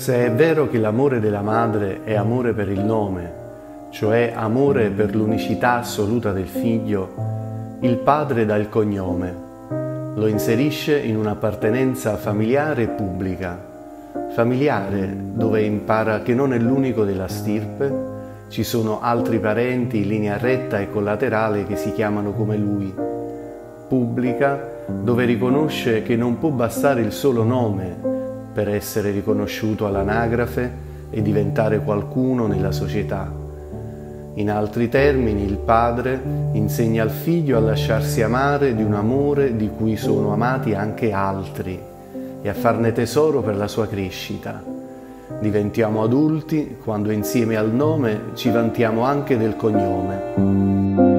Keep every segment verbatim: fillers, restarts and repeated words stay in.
Se è vero che l'amore della madre è amore per il nome, cioè amore per l'unicità assoluta del figlio, il padre dà il cognome, lo inserisce in un'appartenenza familiare e pubblica. Familiare, dove impara che non è l'unico della stirpe, ci sono altri parenti in linea retta e collaterale che si chiamano come lui. Pubblica, dove riconosce che non può bastare il solo nome per essere riconosciuto all'anagrafe e diventare qualcuno nella società. In altri termini, il padre insegna al figlio a lasciarsi amare di un amore di cui sono amati anche altri e a farne tesoro per la sua crescita. Diventiamo adulti quando insieme al nome ci vantiamo anche del cognome.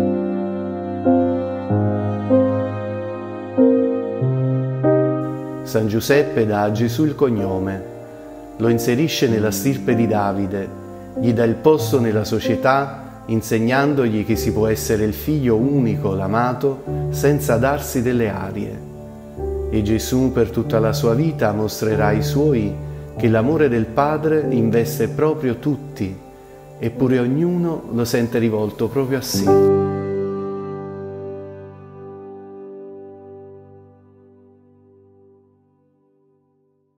San Giuseppe dà a Gesù il cognome, lo inserisce nella stirpe di Davide, gli dà il posto nella società, insegnandogli che si può essere il figlio unico, l'amato, senza darsi delle arie. E Gesù per tutta la sua vita mostrerà ai suoi che l'amore del Padre investe proprio tutti, eppure ognuno lo sente rivolto proprio a sé.